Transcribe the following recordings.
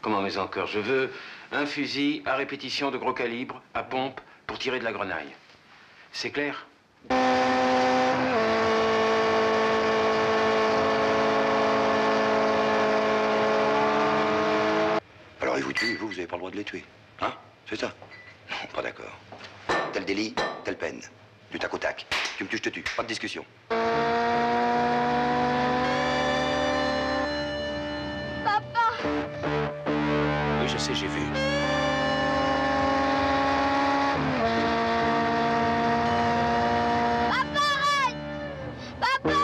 Comment mais encore? Je veux un fusil à répétition de gros calibre, à pompe, pour tirer de la grenaille. C'est clair? Alors ils vous tuent, vous n'avez pas le droit de les tuer. Hein? C'est ça? Non, pas d'accord. Tel délit, telle peine. Du tac au tac. Tu me tues, je te tue. Pas de discussion. Papa! Oui, je sais, j'ai vu. Papa, arrête! Papa!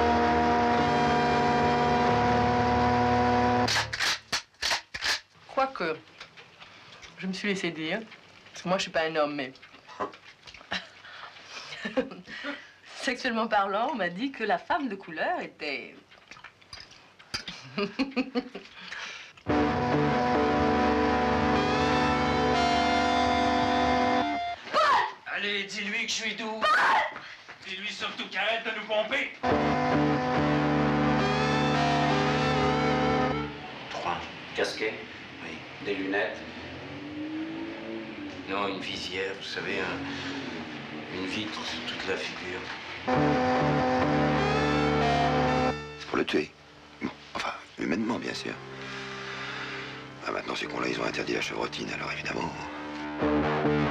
Quoique, je me suis laissé dire, parce que moi je suis pas un homme, mais sexuellement parlant, on m'a dit que la femme de couleur était... Allez, dis-lui que je suis doux. Dis-lui surtout qu'arrête de nous pomper. 3. Casquet, Oui. des lunettes. Non, une visière, vous savez, une vitre sur toute la figure. Pour le tuer. Enfin, humainement, bien sûr. Ah, maintenant, ces cons-là, ils ont interdit la chevrotine, alors évidemment...